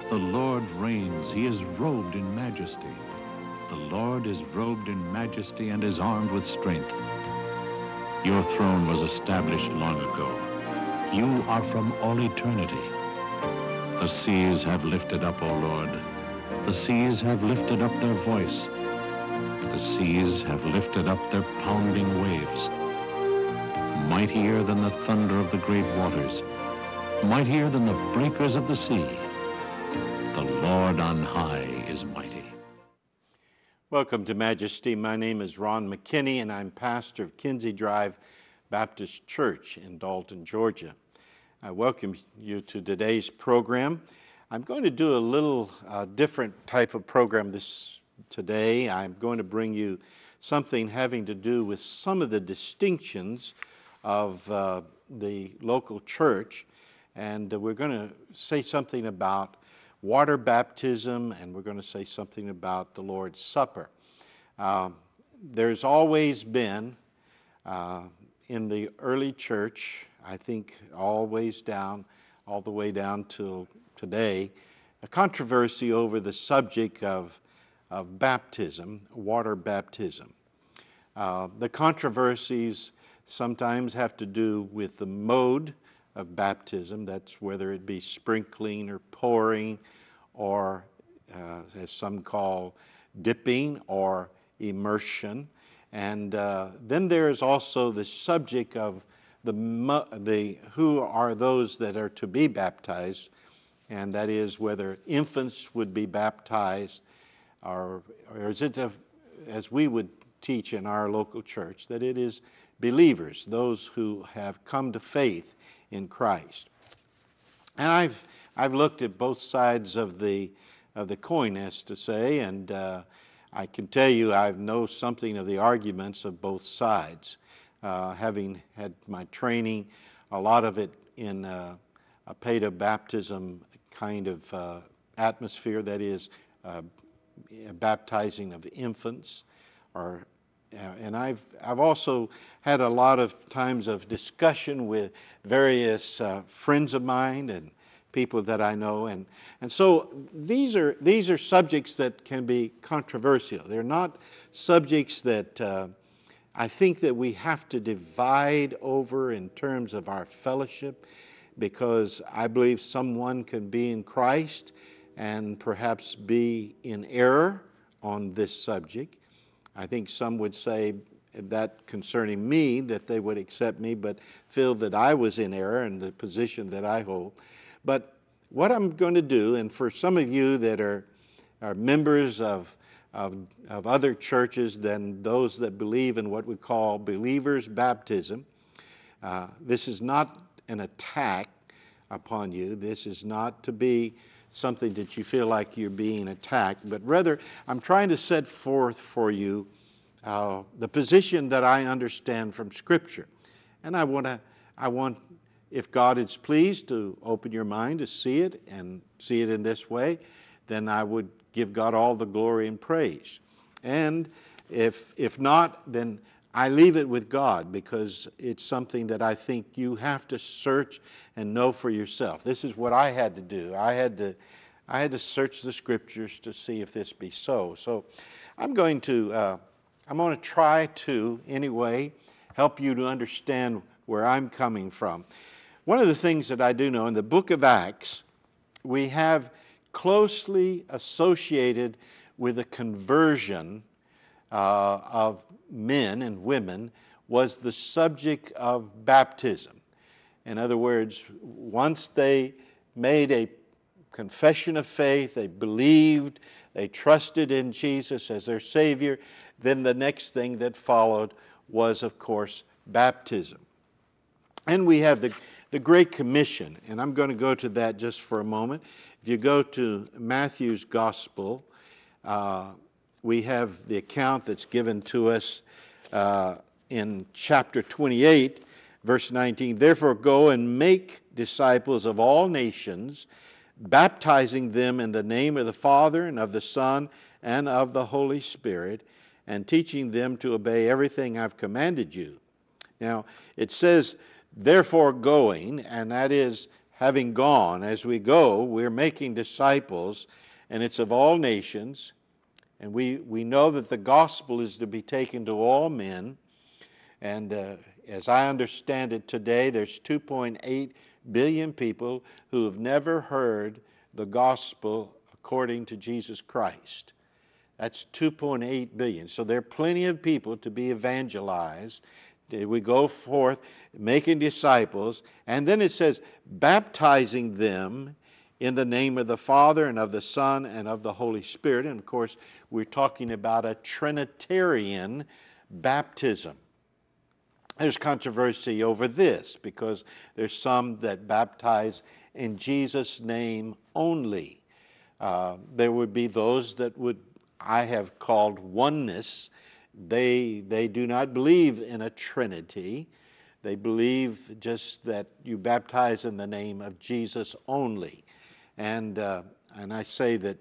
The Lord reigns. He is robed in majesty. The Lord is robed in majesty and is armed with strength. Your throne was established long ago. You are from all eternity. The seas have lifted up, O Lord. The seas have lifted up their voice. The seas have lifted up their pounding waves. Mightier than the thunder of the great waters, mightier than the breakers of the sea. The Lord on high is mighty. Welcome to Majesty. My name is Ron McKinney, and I'm pastor of Kinsey Drive Baptist Church in Dalton, Georgia. I welcome you to today's program. I'm going to do a little different type of program today. I'm going to bring you something having to do with some of the distinctions of the local church, and we're going to say something about water baptism, and we're going to say something about the Lord's Supper. There's always been, in the early church, I think all the way down till today, a controversy over the subject of baptism, water baptism. The controversies sometimes have to do with the mode of baptism. That's whether it be sprinkling or pouring or, as some call, dipping or immersion. And then there is also the subject of who are those that are to be baptized, and that is whether infants would be baptized, or is it, as we would teach in our local church, that it is believers, those who have come to faith in Christ. And I've looked at both sides of the coin, as to say, and I can tell you I know something of the arguments of both sides. Having had my training, a lot of it in a paedo-baptism kind of atmosphere, that is, baptizing of infants, and I've also had a lot of times of discussion with various friends of mine and people that I know, and so these are subjects that can be controversial. They're not subjects that I think that we have to divide over in terms of our fellowship, because I believe someone can be in Christ and perhaps be in error on this subject. I think some would say that concerning me, that they would accept me, but feel that I was in error in the position that I hold. But what I'm going to do, and for some of you that are members of other churches than those that believe in what we call believers' baptism, this is not an attack upon you. This is not to be something that you feel like you're being attacked, but rather I'm trying to set forth for you the position that I understand from Scripture. And I want, if God is pleased to open your mind to see it and see it in this way, then I would give God all the glory and praise. And if not, then I leave it with God, because it's something that I think you have to search and know for yourself. This is what I had to do. I had to search the Scriptures to see if this be so. So I'm going to try to, anyway, help you to understand where I'm coming from. One of the things that I do know, in the book of Acts, we have closely associated with the conversion of men and women was the subject of baptism. In other words, once they made a confession of faith, they believed, they trusted in Jesus as their Savior, then the next thing that followed was, of course, baptism. And we have the Great Commission, and I'm going to go to that just for a moment. If you go to Matthew's Gospel, we have the account that's given to us in chapter 28, verse 19. Therefore go and make disciples of all nations, baptizing them in the name of the Father and of the Son and of the Holy Spirit, and teaching them to obey everything I've commanded you. Now, it says, therefore going, and that is having gone, as we go, we're making disciples, and it's of all nations. And we know that the gospel is to be taken to all men. And as I understand it today, there's 2.8 billion people who have never heard the gospel according to Jesus Christ. That's 2.8 billion. So there are plenty of people to be evangelized. We go forth making disciples, and then it says, baptizing them in the name of the Father and of the Son and of the Holy Spirit. And of course, we're talking about a Trinitarian baptism. There's controversy over this because there's some that baptize in Jesus' name only. There would be those that I have called oneness. They do not believe in a Trinity. They believe just that you baptize in the name of Jesus only. And I say that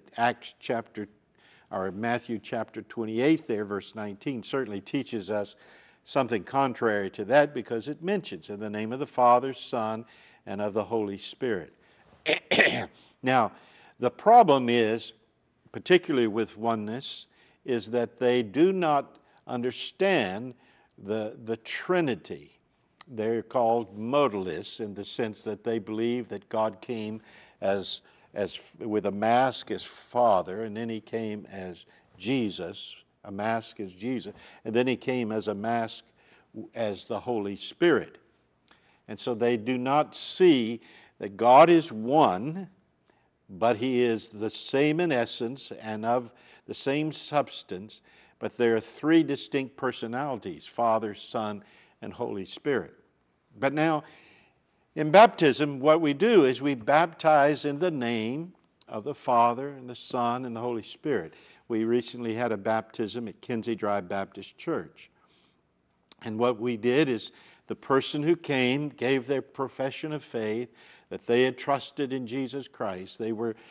Matthew chapter 28 there, verse 19, certainly teaches us something contrary to that, because it mentions in the name of the Father, Son, and of the Holy Spirit. Now, the problem is, particularly with oneness, is that they do not understand the Trinity. They're called modalists in the sense that they believe that God came as with a mask as Father, and then he came as Jesus, a mask as Jesus, and then he came as a mask as the Holy Spirit. And so they do not see that God is one, but he is the same in essence and of the same substance, but there are three distinct personalities, Father, Son, and Holy Spirit. But now, in baptism, what we do is we baptize in the name of the Father and the Son and the Holy Spirit. We recently had a baptism at Kinsey Baptist Church. And what we did is the person who came gave their profession of faith that they had trusted in Jesus Christ. They were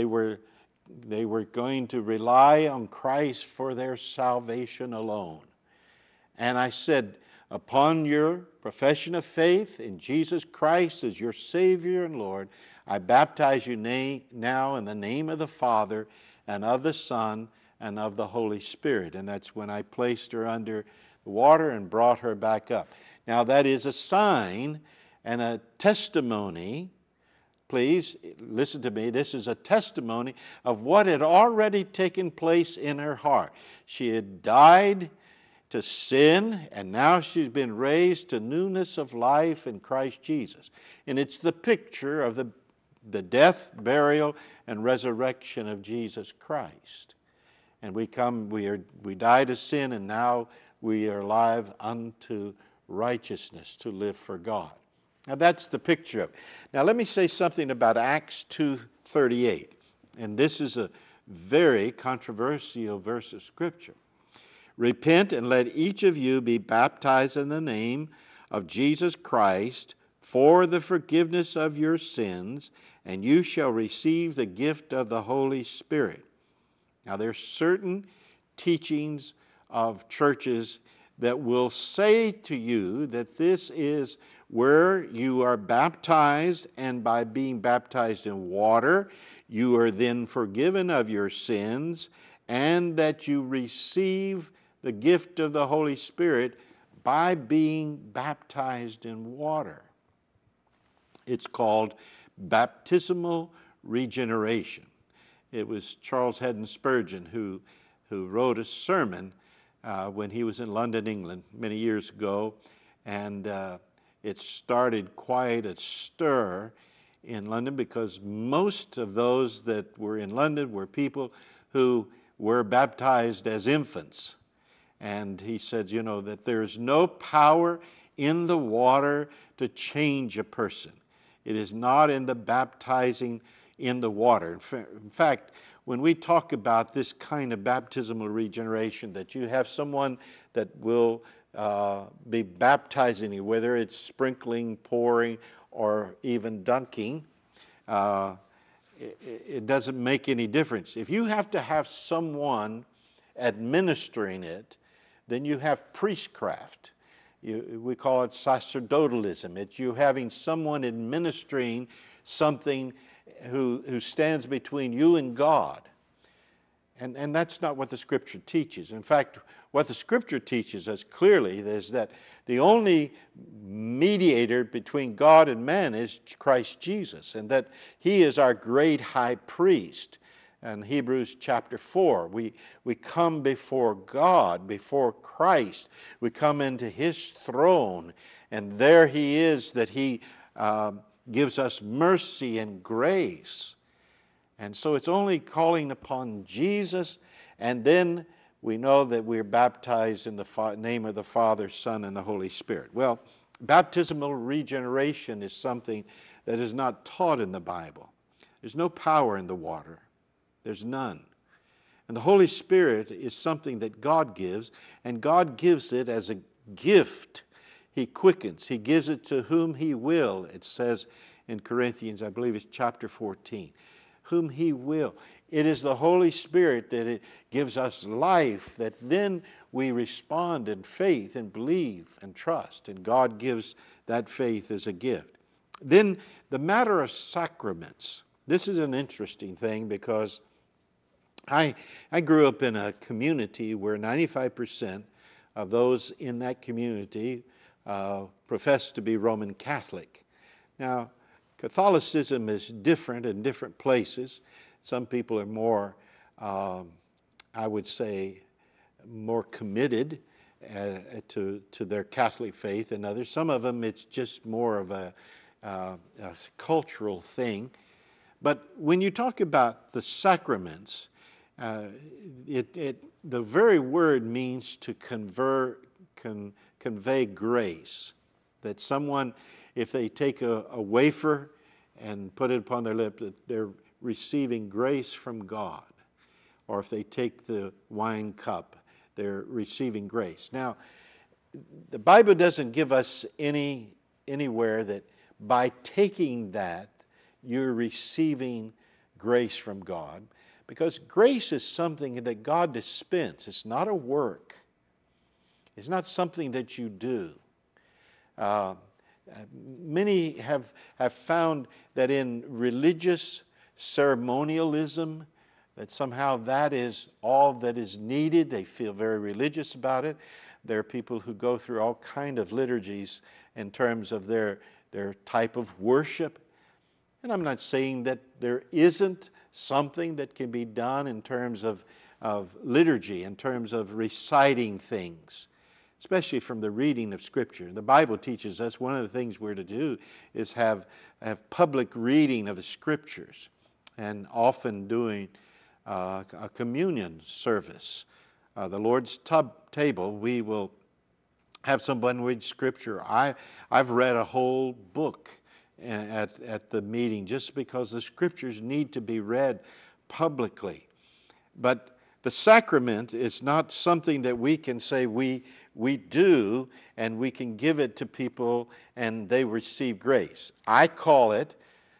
going to rely on Christ for their salvation alone. And I said, upon your profession of faith in Jesus Christ as your Savior and Lord, I baptize you now in the name of the Father and of the Son and of the Holy Spirit. And that's when I placed her under the water and brought her back up. Now that is a sign and a testimony. Please listen to me. This is a testimony of what had already taken place in her heart. She had died to sin, and now she's been raised to newness of life in Christ Jesus. And it's the picture of the death, burial, and resurrection of Jesus Christ. And we die to sin, and now we are alive unto righteousness, to live for God. Now that's the picture of it. Now let me say something about Acts 2:38. And this is a very controversial verse of Scripture. Repent and let each of you be baptized in the name of Jesus Christ for the forgiveness of your sins, and you shall receive the gift of the Holy Spirit. Now there's certain teachings of churches that will say to you that this is where you are baptized, and by being baptized in water, you are then forgiven of your sins, and that you receive the gift of the Holy Spirit by being baptized in water. It's called baptismal regeneration. It was Charles Haddon Spurgeon who wrote a sermon when he was in London, England, many years ago, and it started quite a stir in London because most of those that were in London were people who were baptized as infants. And he said, you know, that there is no power in the water to change a person. It is not in the baptizing in the water. In fact, when we talk about this kind of baptismal regeneration, that you have someone that will be baptizing you, whether it's sprinkling, pouring, or even dunking, it doesn't make any difference. If you have to have someone administering it, then you have priestcraft. We call it sacerdotalism. It's you having someone administering something who stands between you and God. And that's not what the Scripture teaches. In fact, what the Scripture teaches us clearly is that the only mediator between God and man is Christ Jesus, and that He is our great high priest. In Hebrews chapter 4, we come before God, before Christ. We come into His throne, and there He is, that He gives us mercy and grace. And so it's only calling upon Jesus, and then we know that we're baptized in the name of the Father, Son, and the Holy Spirit. Well, baptismal regeneration is something that is not taught in the Bible. There's no power in the water. There's none. And the Holy Spirit is something that God gives, and God gives it as a gift. He quickens. He gives it to whom He will. It says in Corinthians, I believe it's chapter 14. Whom He will. It is the Holy Spirit that it gives us life, that then we respond in faith and believe and trust, and God gives that faith as a gift. Then the matter of sacraments. This is an interesting thing, because I grew up in a community where 95% of those in that community profess to be Roman Catholic. Now, Catholicism is different in different places. Some people are more, I would say, more committed to their Catholic faith than others. Some of them, it's just more of a cultural thing. But when you talk about the sacraments, the very word means to convey grace. That someone, if they take a wafer and put it upon their lip, that they're receiving grace from God. Or if they take the wine cup, they're receiving grace. Now, the Bible doesn't give us anywhere that by taking that, you're receiving grace from God. Because grace is something that God dispenses. It's not a work. It's not something that you do. Many have found that in religious ceremonialism, that somehow that is all that is needed. They feel very religious about it. There are people who go through all kind of liturgies in terms of their type of worship. And I'm not saying that there isn't something that can be done in terms of liturgy, in terms of reciting things, especially from the reading of Scripture. The Bible teaches us one of the things we're to do is have public reading of the Scriptures, and often doing a communion service. The Lord's table, we will have someone read Scripture. I've read a whole book at the meeting just because the Scriptures need to be read publicly. But the sacrament is not something that we can say we do and we can give it to people and they receive grace. I call it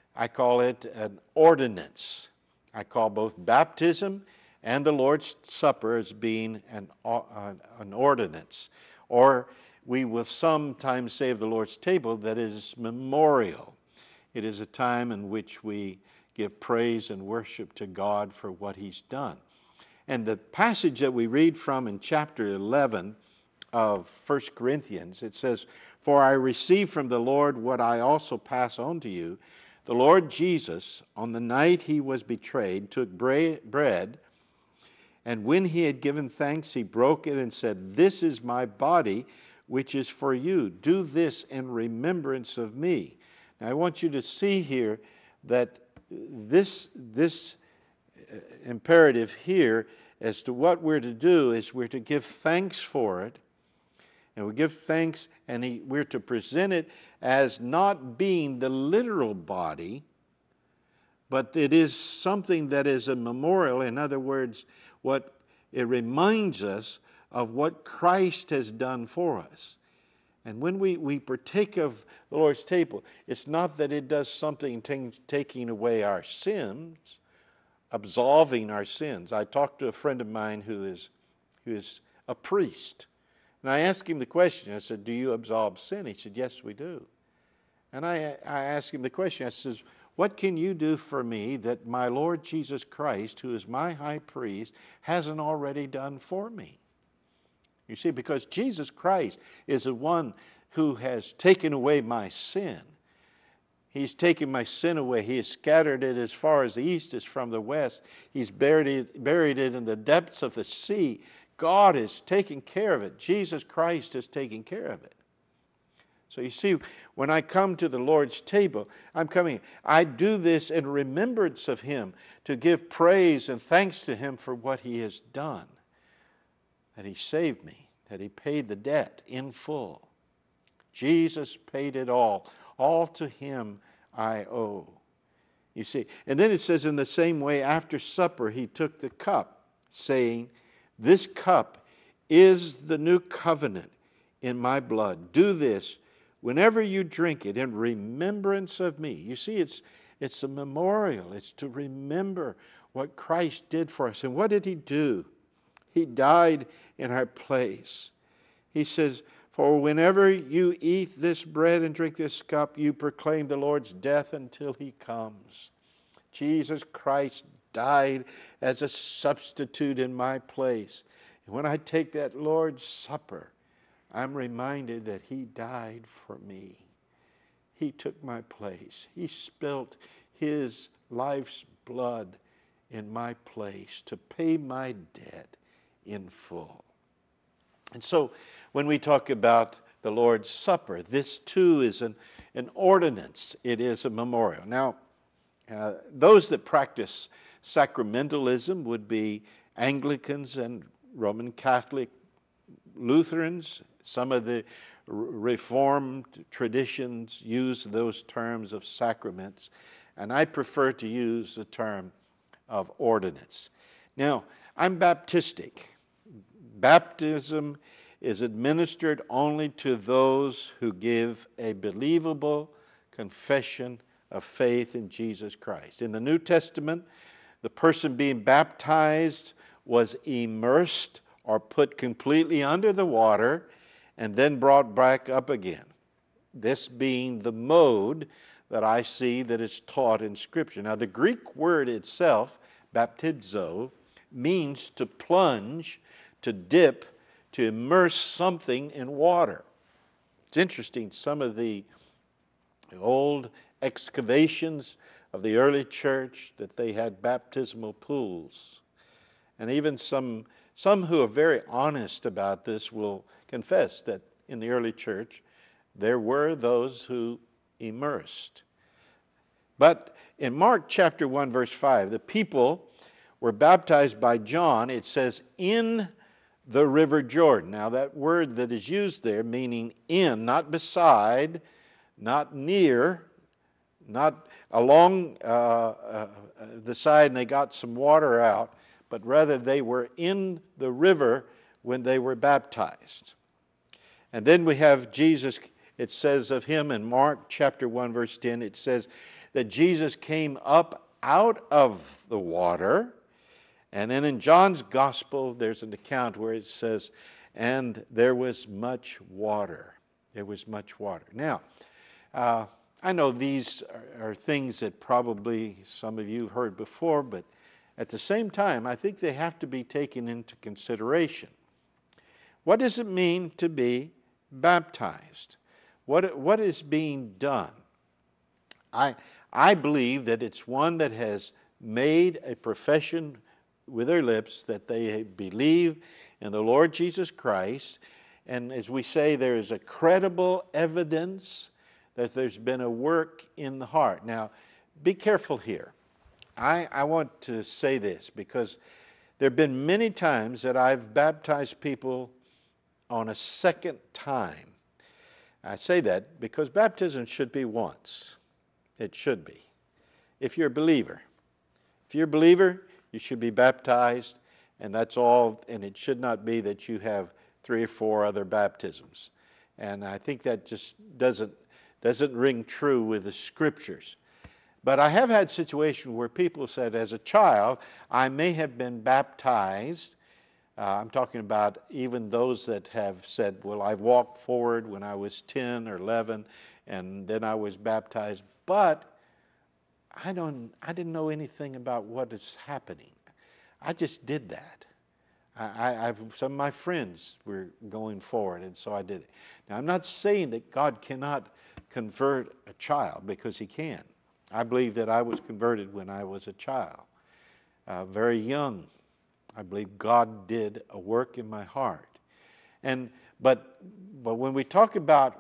an ordinance. I call both baptism and the Lord's Supper as being an ordinance. Or we will sometimes say of the Lord's table that it is memorial. It is a time in which we give praise and worship to God for what He's done. And the passage that we read from in chapter 11 of 1 Corinthians, it says, "For I received from the Lord what I also pass on to you. The Lord Jesus, on the night He was betrayed, took bread, and when He had given thanks, He broke it and said, 'This is my body, which is for you. Do this in remembrance of me.'" Now, I want you to see here that this imperative here as to what we're to do is we're to give thanks for it. And we give thanks, and we're to present it as not being the literal body, but it is something that is a memorial. In other words, what it reminds us of what Christ has done for us. And when we partake of the Lord's table, it's not that it does something taking away our sins, absolving our sins. I talked to a friend of mine who is a priest. And I asked him the question. I said, "Do you absolve sin?" He said, "Yes, we do." And I asked him the question. I said, What can you do for me that my Lord Jesus Christ, who is my high priest, hasn't already done for me? You see, because Jesus Christ is the one who has taken away my sin. He's taken my sin away. He has scattered it as far as the east is from the west. He's buried it in the depths of the sea. God is taking care of it. Jesus Christ is taking care of it. So you see, when I come to the Lord's table, I do this in remembrance of Him, to give praise and thanks to Him for what He has done. That He saved me, that He paid the debt in full. Jesus paid it all. All to Him I owe. You see, and then it says, in the same way, after supper, He took the cup, saying, "This cup is the new covenant in my blood. Do this whenever you drink it in remembrance of me." You see, it's a memorial. It's to remember what Christ did for us. And what did He do? He died in our place. He says, "For whenever you eat this bread and drink this cup, you proclaim the Lord's death until He comes." Jesus Christ died as a substitute in my place. And when I take that Lord's Supper, I'm reminded that He died for me. He took my place. He spilt His life's blood in my place to pay my debt in full. And so when we talk about the Lord's Supper, this too is an ordinance. It is a memorial. Now, those that practice sacramentalism would be Anglicans and Roman Catholic Lutherans. Some of the Reformed traditions use those terms of sacraments, and I prefer to use the term of ordinance. Now, I'm Baptistic. Baptism is administered only to those who give a believable confession of faith in Jesus Christ. In the New Testament, the person being baptized was immersed or put completely under the water and then brought back up again. This being the mode that I see that is taught in Scripture. Now, the Greek word itself, baptizo, means to plunge, to dip, to immerse something in water. It's interesting, some of the old excavations of the early church, that they had baptismal pools. And even some who are very honest about this will confess that in the early church there were those who immersed. But in Mark chapter 1 verse 5, the people were baptized by John, it says, in the river Jordan. Now that word that is used there, meaning in, not beside, not near, not along the side and they got some water out, but rather they were in the river when they were baptized. And then we have Jesus, it says of Him in Mark chapter 1 verse 10, it says that Jesus came up out of the water. And then in John's Gospel, there's an account where it says, and there was much water. There was much water. Now, I know these are things that probably some of you have heard before, but at the same time, I think they have to be taken into consideration. What does it mean to be baptized? What is being done? I believe that it's one that has made a profession with their lips that they believe in the Lord Jesus Christ. And as we say, there is a credible evidence that there's been a work in the heart. Now, be careful here. I want to say this because there have been many times that I've baptized people on a second time. I say that because baptism should be once. It should be. If you're a believer. If you're a believer, you should be baptized, and that's all, and it should not be that you have 3 or 4 other baptisms. And I think that just doesn't ring true with the Scriptures. But I have had situations where people said, as a child, I may have been baptized. I'm talking about even those that have said, well, I walked forward when I was 10 or 11, and then I was baptized. But I didn't know anything about what is happening. I just did that. Some of my friends were going forward, and so I did it. Now, I'm not saying that God cannot convert a child, because He can. I believe that I was converted when I was a child, very young. I believe God did a work in my heart. But when we talk about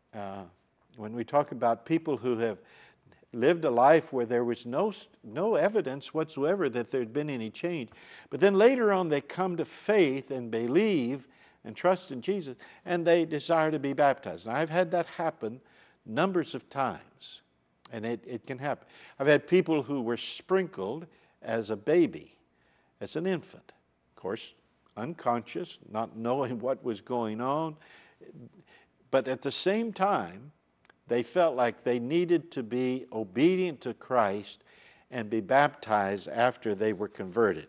people who have lived a life where there was no evidence whatsoever that there had been any change, but then later on they come to faith and believe and trust in Jesus, and they desire to be baptized. And I've had that happen numbers of times, and it can happen. I've had people who were sprinkled as a baby, as an infant, of course, unconscious, not knowing what was going on, but at the same time, they felt like they needed to be obedient to Christ and be baptized after they were converted.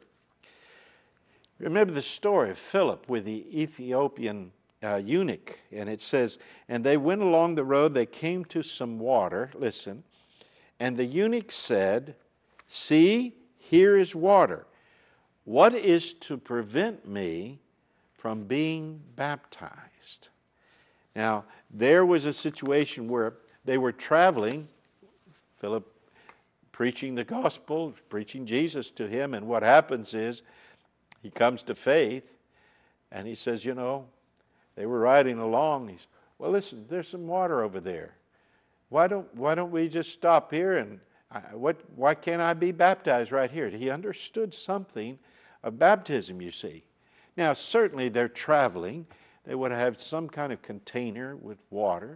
Remember the story of Philip with the Ethiopian eunuch, and it says, and they went along the road, they came to some water, listen, and the eunuch said, see, here is water. What is to prevent me from being baptized? Now, there was a situation where they were traveling, Philip preaching the gospel, preaching Jesus to him, and what happens is he comes to faith, and he says, you know, they were riding along. He says, well, listen, there's some water over there. Why don't we just stop here, and why can't I be baptized right here? He understood something of baptism, you see. Now, certainly they're traveling. They would have some kind of container with water,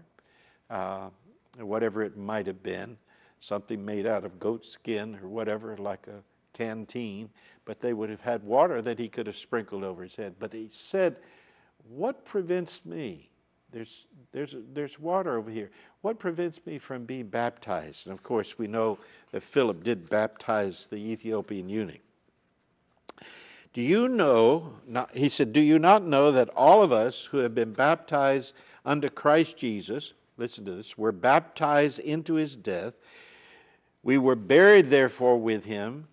whatever it might have been, something made out of goat skin or whatever, like a canteen, but they would have had water that he could have sprinkled over his head. But he said, what prevents me? There's water over here. What prevents me from being baptized? And of course, we know that Philip did baptize the Ethiopian eunuch. Do you know, he said, do you not know that all of us who have been baptized unto Christ Jesus, listen to this, were baptized into his death. We were buried therefore with him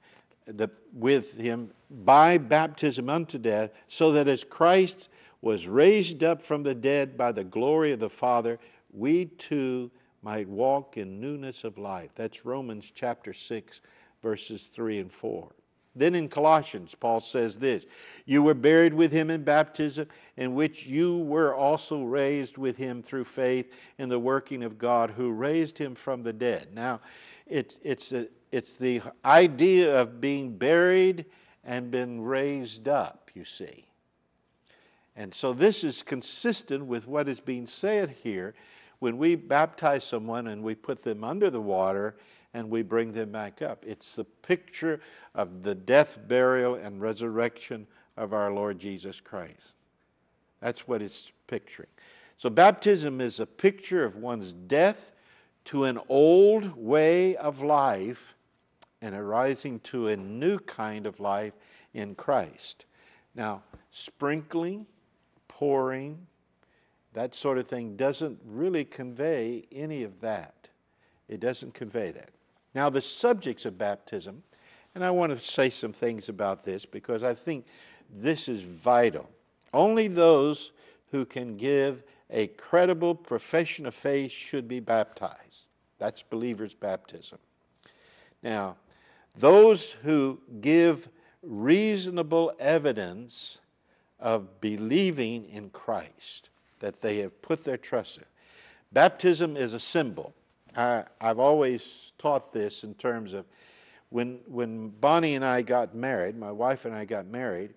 by baptism unto death, so that as Christ was raised up from the dead by the glory of the Father, we too might walk in newness of life. That's Romans chapter 6, verses 3 and 4. Then in Colossians, Paul says this, you were buried with him in baptism, in which you were also raised with him through faith in the working of God, who raised him from the dead. Now, it's the idea of being buried and been raised up, you see. And so this is consistent with what is being said here when we baptize someone and we put them under the water and we bring them back up. It's the picture of the death, burial, and resurrection of our Lord Jesus Christ. That's what it's picturing. So baptism is a picture of one's death to an old way of life and arising to a new kind of life in Christ. Now, sprinkling, pouring, that sort of thing doesn't really convey any of that. It doesn't convey that. Now, the subjects of baptism, and I want to say some things about this because I think this is vital. Only those who can give a credible profession of faith should be baptized. That's believers' baptism. Now, those who give reasonable evidence of believing in Christ, that they have put their trust in. Baptism is a symbol. I've always taught this in terms of when Bonnie and I got married, my wife and I got married,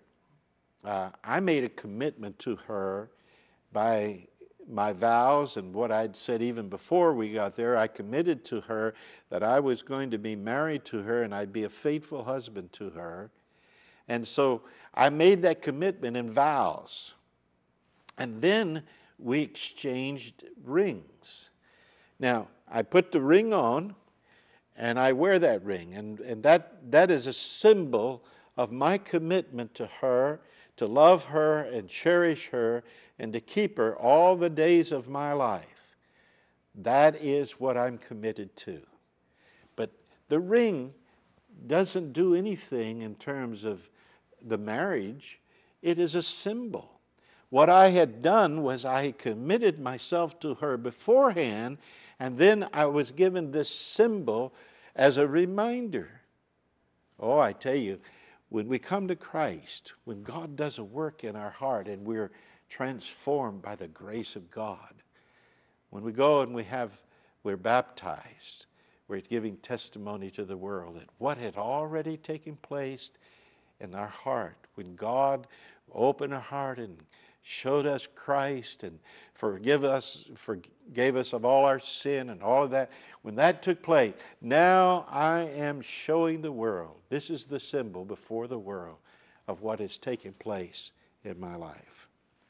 I made a commitment to her by my vows and what I'd said even before we got there. I committed to her that I was going to be married to her and I'd be a faithful husband to her. And so I made that commitment in vows. And then we exchanged rings. Now, I put the ring on, and I wear that ring. And that is a symbol of my commitment to her, to love her and cherish her, and to keep her all the days of my life. That is what I'm committed to. But The ring doesn't do anything in terms of the marriage. It is a symbol. What I had done was I committed myself to her beforehand, and then I was given this symbol as a reminder. Oh, I tell you, when we come to Christ, when God does a work in our heart and we're transformed by the grace of God, when we go and we're baptized, we're giving testimony to the world that what had already taken place in our heart, when God opened our heart and showed us Christ and forgave us of all our sin and all of that. When that took place, now I am showing the world. This is the symbol before the world of what has taken place in my life.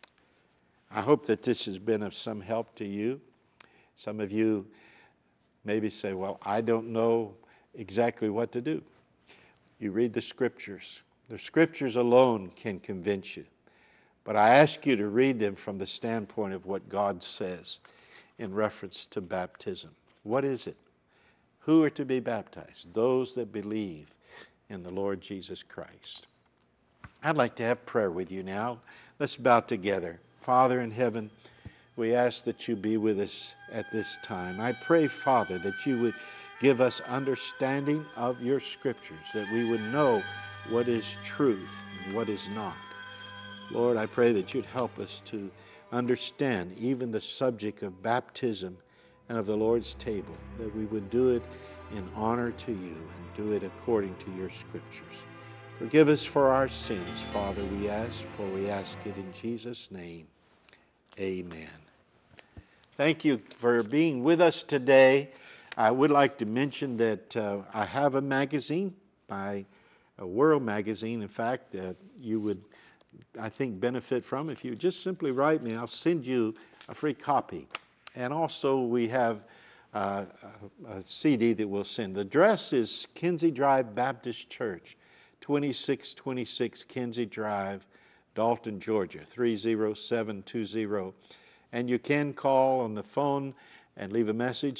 I hope that this has been of some help to you. Some of you maybe say, well, I don't know exactly what to do. You read the Scriptures. The Scriptures alone can convince you. But I ask you to read them from the standpoint of what God says in reference to baptism. What is it? Who are to be baptized? Those that believe in the Lord Jesus Christ. I'd like to have prayer with you now. Let's bow together. Father in heaven, we ask that you be with us at this time. I pray, Father, that you would give us understanding of your Scriptures, that we would know what is truth and what is not. Lord, I pray that you'd help us to understand even the subject of baptism and of the Lord's table, that we would do it in honor to you and do it according to your Scriptures. Forgive us for our sins, Father, we ask, for we ask it in Jesus' name. Amen. Thank you for being with us today. I would like to mention that I have a magazine, a World magazine, in fact, that you would, I think, benefit from. If you just simply write me, I'll send you a free copy. And also we have a CD that we'll send. The address is Kinsey Drive Baptist Church, 2626 Kinsey Drive, Dalton, Georgia, 30720. And you can call on the phone and leave a message,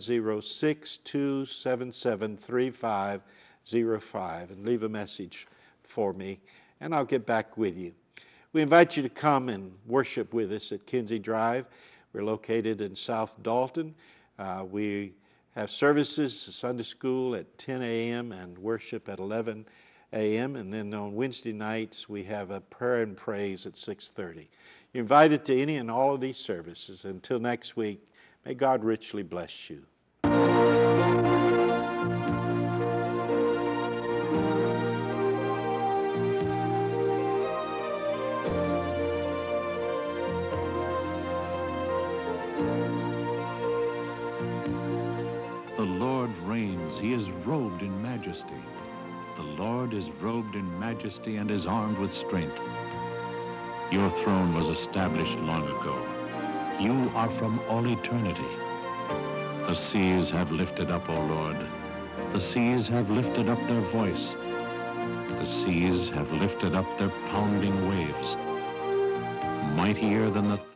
706-277-3505, and leave a message for me, and I'll get back with you. We invite you to come and worship with us at Kinsey Drive. We're located in South Dalton. We have services, Sunday school at 10 a.m. and worship at 11 a.m. And then on Wednesday nights, we have a prayer and praise at 6:30. You're invited to any and all of these services. Until next week, may God richly bless you. The Lord reigns. He is robed in majesty. The Lord is robed in majesty and is armed with strength. Your throne was established long ago. You are from all eternity. The seas have lifted up, O Lord. The seas have lifted up their voice. The seas have lifted up their pounding waves. Mightier than the